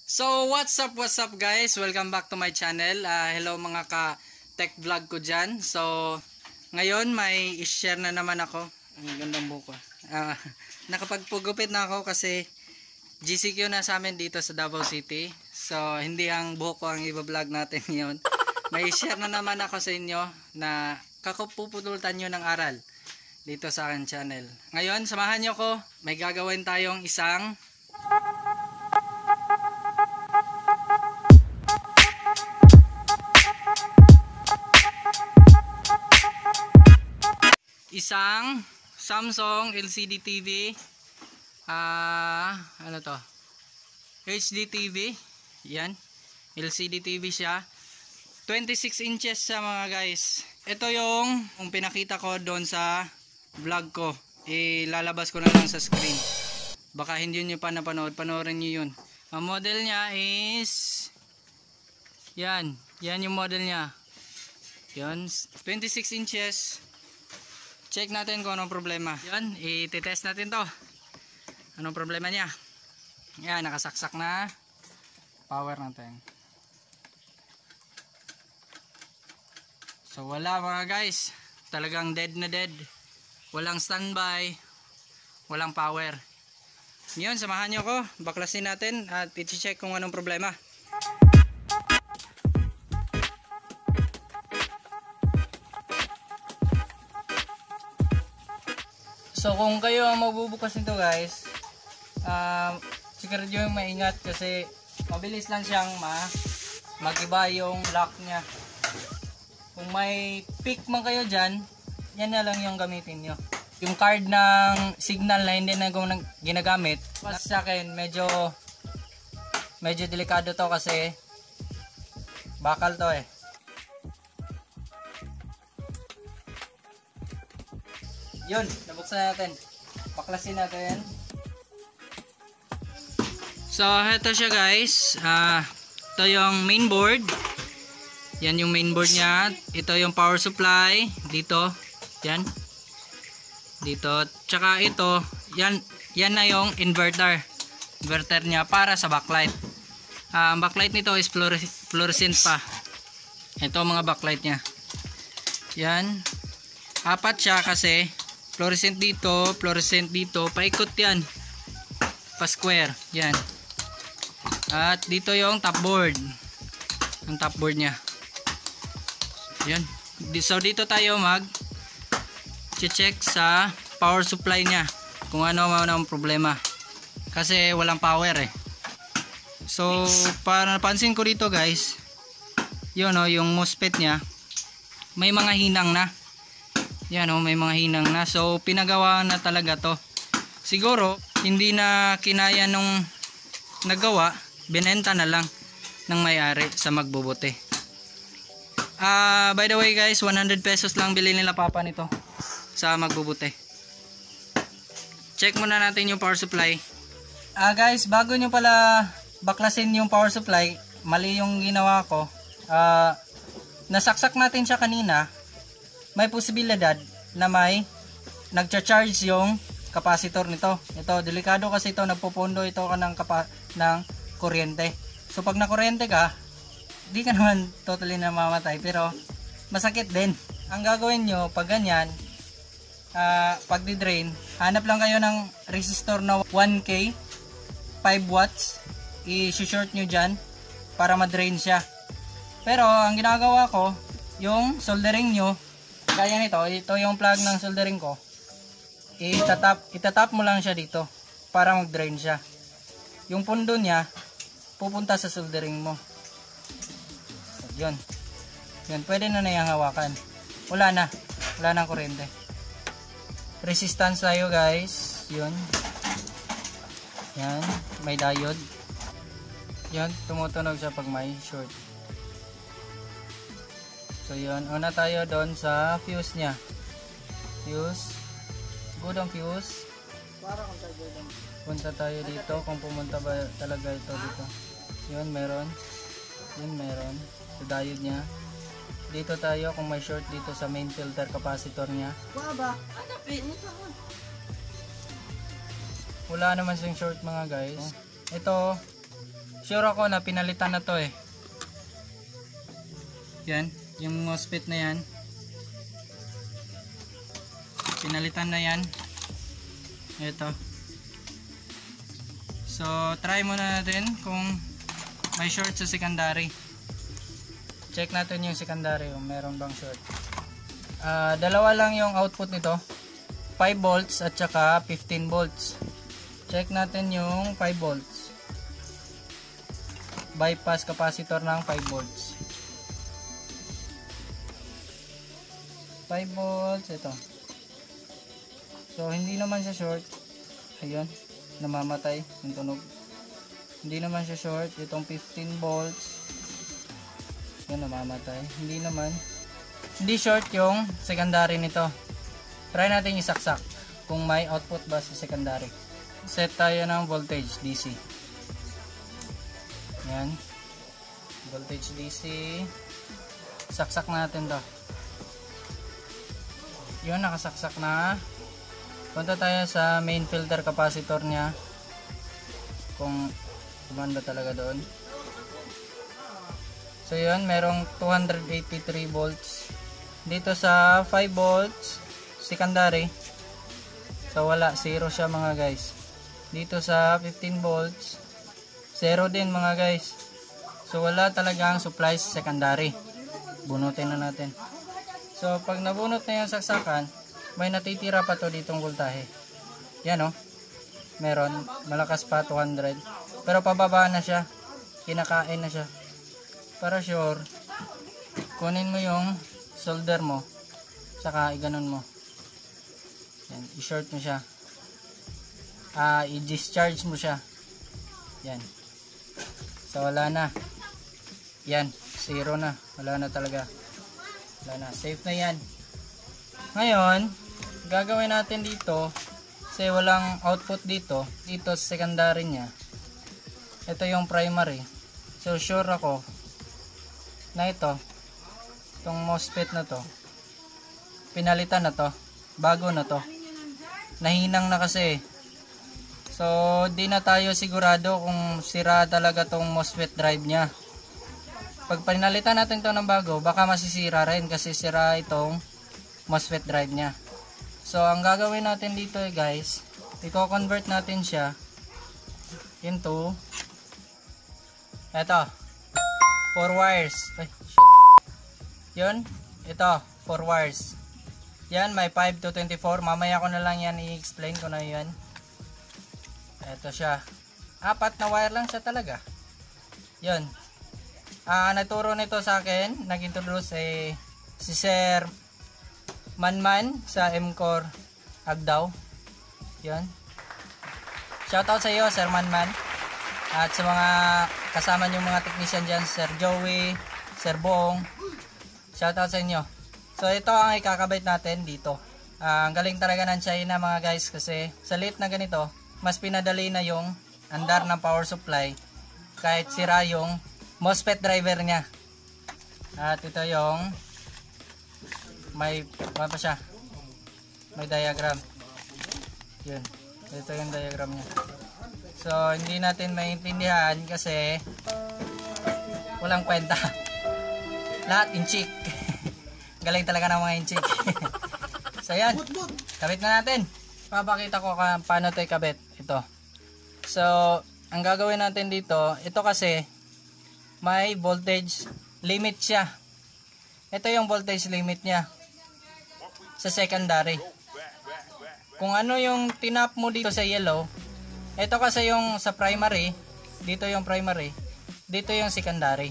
So what's up guys, welcome back to my channel. Hello mga ka-tech vlog ko dyan. So ngayon may i-share na naman ako. Ang gandang buko. Nakapagpugupit na ako kasi GCQ na sa amin dito sa Davao City. So hindi ang buko ang i-vlog natin ngayon. May i-share na naman ako sa inyo na kakapuputultan nyo ng aral dito sa akin channel. Ngayon samahan nyo ko, may gagawin tayong isang Samsung LCD TV, ano to, HD TV. Yan, LCD TV siya, 26 inches siya mga guys. Ito yung pinakita ko doon sa vlog ko, ilalabas ko na lang sa screen, baka hindi nyo pa napanood, panoorin nyo yun. Ang model nya is yan yung model nya, yan, 26 inches. Check natin kung anong problema. Yan, i-test natin to. Anong problema niya? Yan, nakasaksak na. Power natin. So wala mga guys. Talagang dead na dead. Walang standby. Walang power. Ngayon, samahan nyo ko. Baklasin natin at i-check kung anong problema. So kung kayo ang magbubukas nito guys, siguro yung maingat kasi mabilis lang siyang mag-iba yung lock nya. Kung may pick man kayo dyan, yan na lang yung gamitin nyo. Yung card ng signal na hindi na ginagamit, sa akin medyo delikado to kasi bakal to eh. Yun, nabuksan natin. Baklasin natin. So, ito siya guys. Ito yung main board. Yan yung main board niya. Ito yung power supply. Dito. Yan. Dito. Tsaka ito. Yan na yung inverter. Inverter niya para sa backlight. Ang backlight nito is fluorescent pa. Ito mga backlight niya. Yan. Apat siya kasi fluorescent dito, paikot yan, pa square, yan. At dito yung top board, ang top board nya, yan. So dito tayo check sa power supply nya, kung ano ang problema, kasi walang power eh. So para napansin ko dito guys, yun yung MOSFET nya, may mga hinang na. Yan may mga hinang na. So pinagawa na talaga to. Siguro hindi na kinaya nung nagawa, binenta na lang ng may-ari sa magbubuti. By the way guys, 100 pesos lang bili nila papa nito sa magbubuti. Check muna natin yung power supply. Guys, bago nyo pala baklasin yung power supply, mali yung ginawa ko. Nasaksak natin siya kanina. May posibilidad na may nagcha-charge yung capacitor nito. Ito, delikado kasi ito, nagpupundo ito ka ng kuryente. So pag nakuryente ka, di ka naman totally namamatay, pero masakit din. Ang gagawin nyo pag ganyan, pag di-drain, hanap lang kayo ng resistor na 1K, 5 watts, i-short nyo dyan para ma-drain siya. Pero ang ginagawa ko, yung soldering nyo, kaya nito, ito yung plug ng soldering ko. Itatap mo lang siya dito para mag-drain siya. Yung pundo niya pupunta sa soldering mo. Yun. Yun, pwede na yung hawakan. Wala nang kuryente. Resistance tayo guys. Yun. Yan, may diode. Yan, tumutunog siya pag may short. So yun, una tayo doon sa fuse nya. Fuse. Good ang fuse. Punta tayo dito kung pumunta ba talaga ito dito. Yun, meron. Yun, meron. Sa diode nya. Dito tayo kung may short dito sa main filter capacitor nya. Wala naman siyang short mga guys. Ito, sure ako na pinalitan na to eh. Yan, yung MOSFET na yan. Pinalitan na yan. Ito. So, try muna natin kung may short sa secondary. Check natin yung secondary kung meron bang short. Dalawa lang yung output nito. 5 volts at saka 15 volts. Check natin yung 5 volts. Bypass capacitor ng 5 volts. 5 volts ito. So, hindi naman siya short. Ayun. Namamatay yung tunog. Hindi naman siya short. Itong 15 volts yan namamatay. Hindi naman. Hindi short yung secondary nito. Try natin isaksak kung may output ba sa secondary. Set tayo ng voltage DC. Yan. Voltage DC. Saksak natin to. Yun, nakasaksak na. Punta tayo sa main filter capacitor niya. Kung gumanda talaga doon. So yun, merong 283 volts. Dito sa 5 volts secondary. So wala, 0 siya mga guys. Dito sa 15 volts 0 din mga guys. So wala talagang supply sa secondary. Bunutin na natin. So pag nabunot na yung saksakan, may natitira pa to ditong voltahe. Yan o. Meron. Malakas pa 200. Pero pababa na siya. Kinakain na siya. Para sure, kunin mo yung solder mo. Saka iganon mo. Yan. I-short mo siya. I-discharge mo siya. Yan. So wala na. Yan. 0 na. Wala na talaga. Wala na. Safe na yan. Ngayon, gagawin natin dito, kasi walang output dito sa secondary niya. Ito yung primary. So sure ako na itong MOSFET na to, pinalitan na to, bago na to, nahinang na kasi. So di na tayo sigurado kung sira talaga tong MOSFET drive nya. Pag pinalitan natin to ng bago, baka masisira rin kasi sira itong MOSFET drive nya. So ang gagawin natin dito guys, i-convert natin siya into eto 4 wires. Ay, shit. Yun, ito 4 wires. Yan, may 5 to 24. Mamaya ko na lang yan i-explain ko na yan. Eto siya, 4 na wire lang siya talaga. Yun, nagturo nito sa akin, nag-introduce si Sir Manman sa MCore Agdao. Yun. Shoutout sa iyo, Sir Manman. At sa mga kasama nyo mga technician dyan, Sir Joey, Sir Bong. Shoutout sa inyo. So ito ang ikakabit natin dito. Ang galing talaga ng China mga guys, kasi sa lit na ganito, mas pinadali na yung andar ng power supply kahit sira yung MOSFET driver niya. At ito yung may ano pa siya, may diagram. Yun, ito yung diagram niya. So hindi natin maintindihan kasi walang kwenta. Lahat inchik. Galing talaga ng mga inchik. So yan, kabit na natin. Papakita ko paano ito ikabit. Ito. So ang gagawin natin dito, ito kasi may voltage limit siya. Ito yung voltage limit niya sa secondary. Kung ano yung tinap mo dito sa yellow, ito kasi yung sa primary, dito yung primary, dito yung secondary.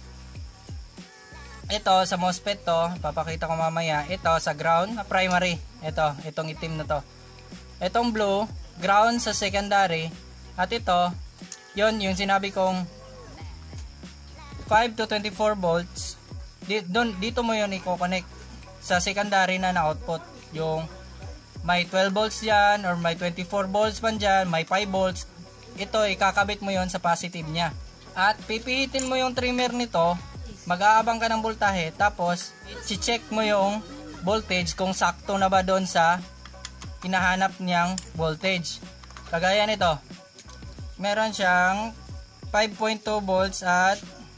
Ito sa MOSFET to, papakita ko mamaya. Ito sa ground, primary. Itong itim na to. Itong blue, ground sa secondary. At ito, yon yung sinabi kong 5 to 24 volts. Dito mo yun i-connect sa secondary na output. Yung may 12 volts yan, or may 24 volts man dyan, may 5 volts. Ito, ikakabit mo yon sa positive nya. At pipihitin mo yung trimmer nito, mag-aabang ka ng voltahe, tapos i-check mo yung voltage kung sakto na ba doon sa hinahanap niyang voltage. Kagaya nito, meron siyang 5.2 volts at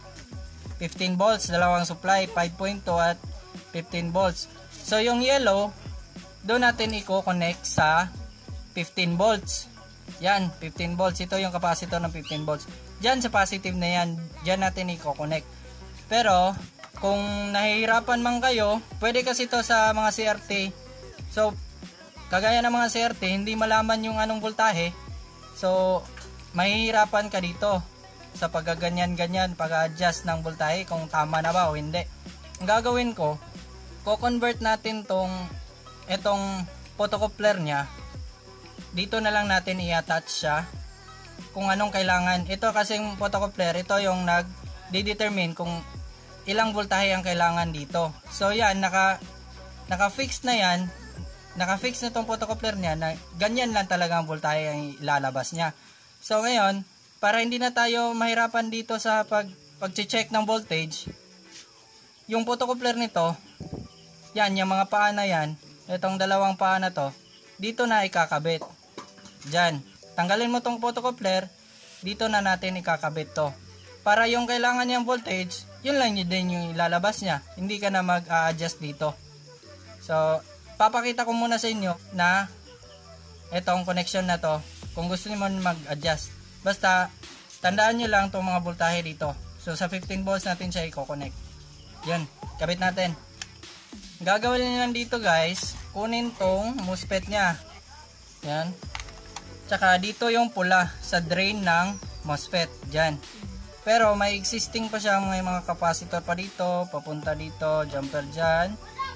15 volts. Dalawang supply, 5.2 at 15 volts. So yung yellow, doon natin i-connect sa 15 volts. Yan, 15 volts. Ito yung capacitor ng 15 volts. Diyan sa positive na yan, diyan natin i-connect. Pero, kung nahihirapan man kayo, pwede kasi ito sa mga CRT. So, kagaya ng mga CRT, hindi malaman yung anong voltahe. So, mahihirapan ka dito sa paggaganyan-ganyan, pag-adjust ng voltahe kung tama na ba o hindi. Ang gagawin ko, ko-convert natin itong photocoupler niya. Dito na lang natin i-attach siya kung anong kailangan. Ito kasing photocoupler, ito yung nag-determine kung ilang voltahe ang kailangan dito. So yan, naka-fix na yan. Naka-fix na itong photocoupler niya na ganyan lang talaga ang voltahe ang ilalabas niya. So ngayon, para hindi na tayo mahirapan dito sa pag-check ng voltage, yung photocoupler nito, yan, yung mga paa na yan, itong dalawang paa na to, dito na ikakabit. Diyan. Tanggalin mo tong photocoupler, dito na natin ikakabit to. Para yung kailangan niyang voltage, yun lang din yung ilalabas niya. Hindi ka na mag-a-adjust dito. So, papakita ko muna sa inyo na itong connection na to, kung gusto niyo mag-adjust. Basta, tandaan nyo lang itong mga voltahe dito. So, sa 15 volts natin siya i-connect. Yan, kabit natin. Gagawin niyo lang dito guys, kunin tong MOSFET niya. Yan. Tsaka dito yung pula sa drain ng MOSFET. Diyan. Pero may existing pa siya, may mga capacitor pa dito, papunta dito, jumper dyan.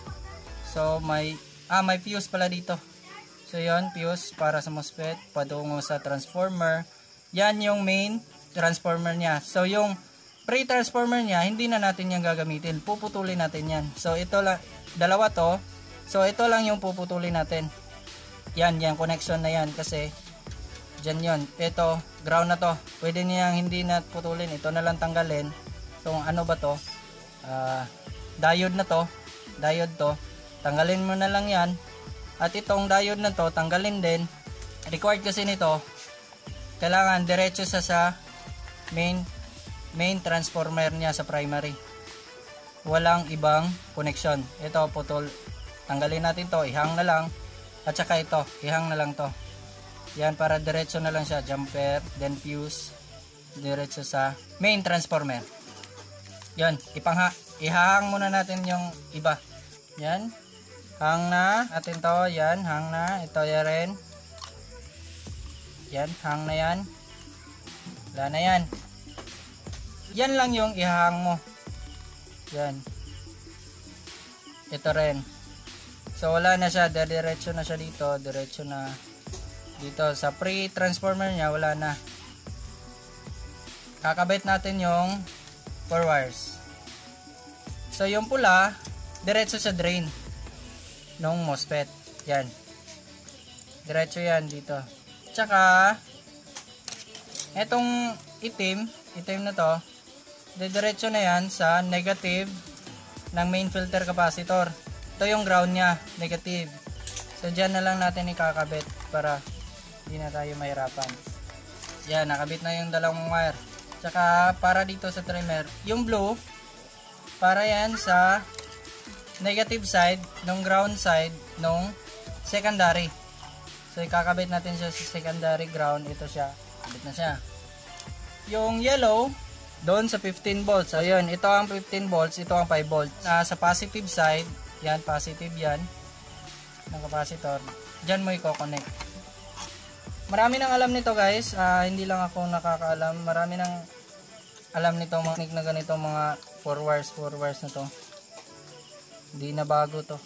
So may fuse pala dito. So yon, fuse para sa MOSFET, patungo sa transformer. Yan yung main transformer niya. So yung pre-transformer niya, hindi na natin yan gagamitin. Puputulin natin yan. So ito lang, dalawa to. So ito lang yung puputulin natin. Yan connection na yan kasi dyan yon. Ito, ground na to. Pwede niyang hindi na putulin. Ito na lang tanggalin. Itong ano ba to? Diode na to. Diode to. Tanggalin mo na lang yan. At itong diode na to, tanggalin din. Required kasi nito, kailangan diretso sa main transformer niya sa primary. Walang ibang connection. Ito, putol. Tanggalin natin to. Ihang na lang. At saka ito, ihang na lang to. Yan, para diretso na lang siya. Jumper, then fuse. Diretso sa main transformer. Yan, ihahang muna natin yung iba. Yan. Hang na. Atin to. Yan, hang na. Ito yan rin. Yan, hang na yan. Wala na yan. Yan lang yung ihahang mo. Yan. Ito rin. So wala na siya, diretso na siya dito, diretso na dito sa pre-transformer niya, wala na. Kakabit natin yung 4 wires. So yung pula, diretso sa drain ng MOSFET. Yan. Diretso yan dito. Tsaka etong itim na to, diretso na yan sa negative ng main filter capacitor. Ito yung ground niya, negative. So dyan na lang natin ikakabit para hindi na tayo mahirapan. Yan, nakabit na yung dalawang wire. Tsaka para dito sa trimmer, yung blue, para yan sa negative side, nung ground side, nung secondary. So ikakabit natin siya sa secondary ground. Ito siya, kabit na siya. Yung yellow, doon sa 15 volts. So yun, ito ang 15 volts, ito ang 5 volts. Sa positive side, yan, positive yan ng capacitor. Diyan mo i-connect. Marami nang alam nito guys. Hindi lang ako nakakaalam. Marami nang alam nito mga technique na ganito, mga 4 wires na to. Hindi na bago to.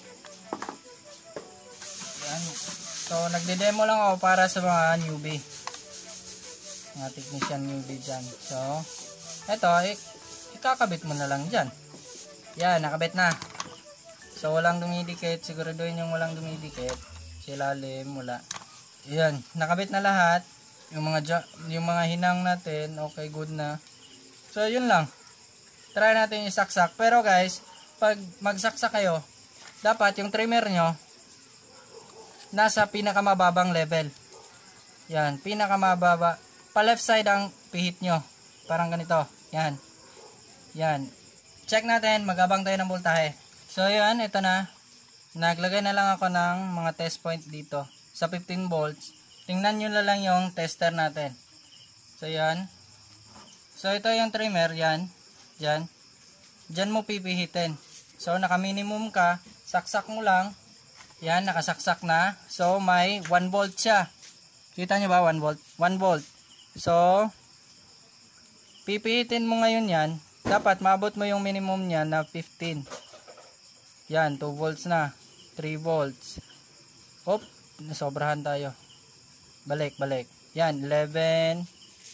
Yan. So nagde-demo lang ako para sa mga newbie. Mga technician newbie dyan. So eto, ikakabit mo na lang dyan. Yan, nakabit na. So walang dumidikit, siguraduhin yung walang dumidikit. Sa ilalim, wala. Yan, nakabit na lahat. Yung mga hinang natin, okay, good na. So yun lang. Try natin isaksak. Pero guys, pag magsaksak kayo, dapat yung trimmer nyo nasa pinakamababang level. Yan, pinakamababa. Pa left side ang pihit nyo. Parang ganito. Yan. Yan. Check natin. Magabang tayo ng voltahe. So, yan. Ito na. Naglagay na lang ako ng mga test point dito. Sa 15 volts. Tingnan nyo na lang yung tester natin. So, yan. So, ito yung trimmer. Yan. Yan. Diyan mo pipihitin. So, naka-minimum ka. Saksak mo lang. Yan. Nakasaksak na. So, may 1 volt siya. Kita nyo ba? 1 volt? 1 volt. So, pipihitin mo ngayon yan. Dapat maabot mo yung minimum niya na 15. Yan, 2 volts na. 3 volts. Hop, nasobrahan tayo. Balik. Yan, 11.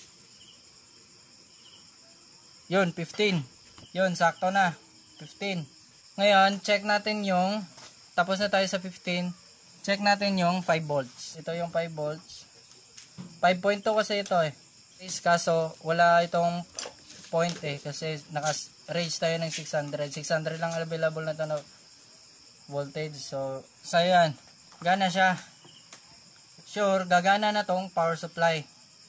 Yun, 15. Yun, sakto na. 15. Ngayon, check natin yung, tapos na tayo sa 15. Check natin yung 5 volts. Ito yung 5 volts. 5.2 kasi ito eh. Kaso, wala itong point eh kasi naka-raise tayo ng 600 lang available na ito na voltage. So yan, gana siya. Sure, gagana na tong power supply.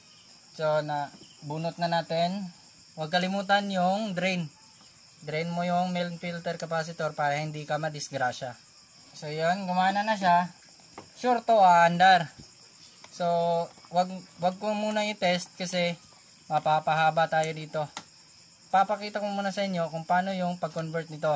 So bunot na natin. Huwag kalimutan yung drain mo yung main filter capacitor para hindi ka madisgrasya. So yan, gumana na siya. Sure to andar. So wag ko muna i-test kasi mapapahaba tayo dito. Papakita ko muna sa inyo kung paano yung pag-convert nito.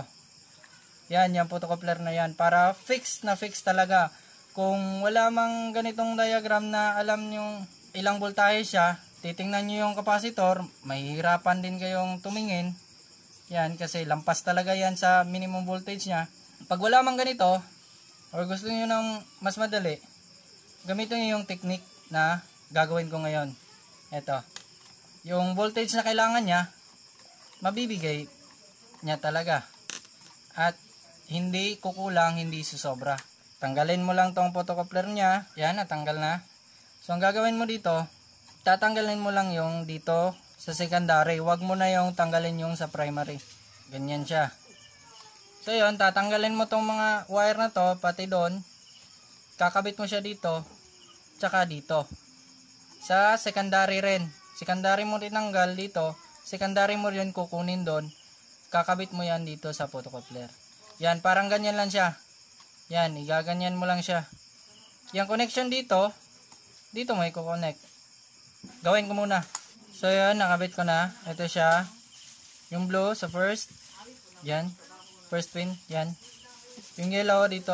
Yan, yung photocoupler na yan. Para fix talaga. Kung wala mang ganitong diagram na alam yung ilang voltahe siya, titingnan nyo yung capacitor, mahihirapan din kayong tumingin. Yan, kasi lampas talaga yan sa minimum voltage niya. Pag wala mang ganito, or gusto nyo ng mas madali, gamitin nyo yung technique na gagawin ko ngayon. Ito. Yung voltage na kailangan niya, mabibigay niya talaga. At hindi kukulang, hindi susobra. Tanggalin mo lang tong photocoupler niya. Yan, natanggal na. So, ang gagawin mo dito, tatanggalin mo lang yung dito sa secondary. Huwag mo na yung tanggalin yung sa primary. Ganyan siya. So, yun, tatanggalin mo tong mga wire na to, pati doon. Kakabit mo siya dito, tsaka dito. Sa secondary rin. Secondary mo tinanggal dito. Secondary mo rin kukunin doon. Kakabit mo yan dito sa photocoupler. Yan, parang ganyan lang siya. Yan, igaganyan mo lang siya. Yung connection dito, dito mo i-connect. Gawin ko muna. So yan, nakabit ko na. Ito siya. Yung blue sa first. Yan. First pin. Yan. Yung yellow dito.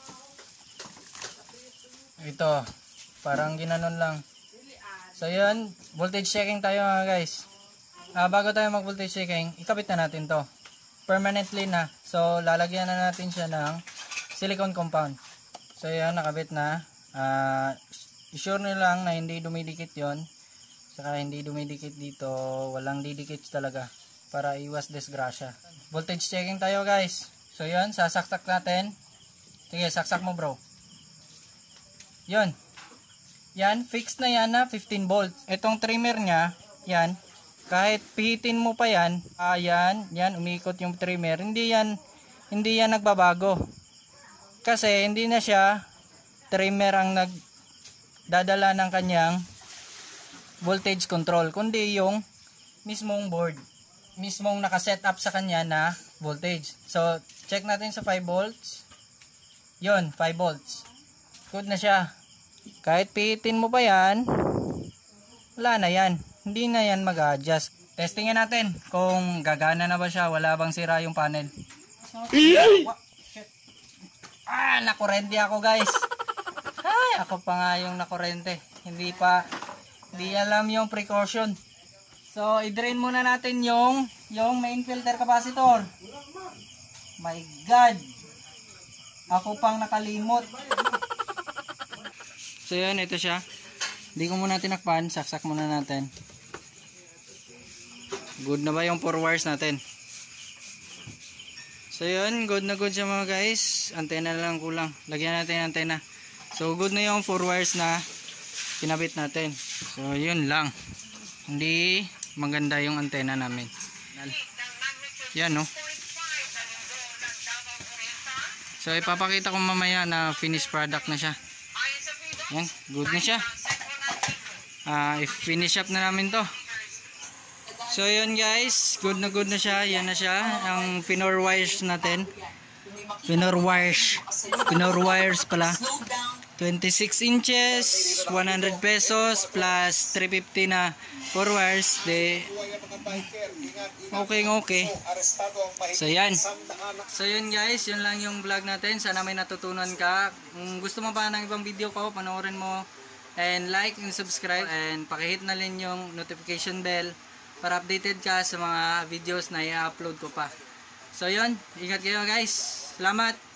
Ito. Parang ginanon lang. So yan, voltage checking tayo mga guys. Bago tayo mag voltage checking, ikabit na natin to permanently na. So lalagyan na natin siya ng silicone compound. So yan, nakabit na. Sure nyo lang na hindi dumidikit yon. Saka hindi dumidikit dito, walang didikit talaga para iwas disgrasya. Voltage checking tayo guys. So yan, sasaksak natin. Sige, saksak mo bro. Yon. Yan, fixed na yan na 15 volts. Itong trimmer nya, yan, kahit pihitin mo pa yan, yan, umikot yung trimmer, hindi yan nagbabago. Kasi hindi na siya trimmer ang nagdadala ng kanyang voltage control, kundi yung mismong board, mismong nakaset up sa kanya na voltage. So, check natin sa 5 volts. Yun, 5 volts. Good na siya. Kahit pihitin mo pa yan, wala na yan. Hindi na yan mag-adjust. Testingin natin kung gagana na ba siya. Wala bang sira yung panel. Nakurente ako guys. Ay, ako pa nga yung nakurente. Hindi alam yung precaution. So, i-drain muna natin yung main filter capacitor. My God. Ako pang nakalimot. So, yun, ito siya. Hindi ko muna tinakpan. Saksak muna natin. Good na ba yung 4 wires natin? So yun, good na good siya mga guys. Antena lang kulang. Lagyan natin yung antena. So good na yung 4 wires na kinabit natin. So yun lang. Hindi maganda yung antena namin. Yan no. So ipapakita ko mamaya na finished product na siya. Yan, good na siya. I-finish up na namin to. So yun guys, good na siya. Yan na siya, ang Finor wires natin. Finor wires pala. 26 inches, 100 pesos plus 350 na 4 wires. Okay. So yan. So yun guys, yun lang yung vlog natin. Sana may natutunan ka. Kung gusto mo pa ng ibang video ko, panoorin mo. And like and subscribe. And pakihit na rin yung notification bell para updated ka sa mga videos na i-upload ko pa. So yun, ingat kayo guys. Salamat!